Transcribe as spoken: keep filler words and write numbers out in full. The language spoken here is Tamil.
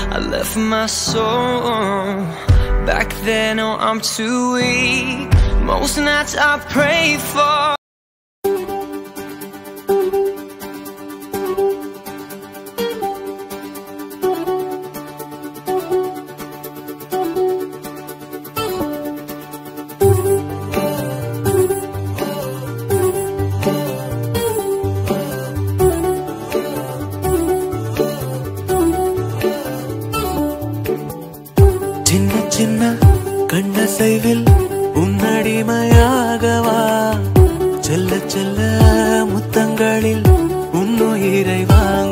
I left my soul. Back then, oh, I'm too weak. Most nights I pray for சின்ன கண்ணசைவில் உன்னடிமையாகவா செல்ல செல்ல முத்தங்களில் உன்னுயிரை வாங்க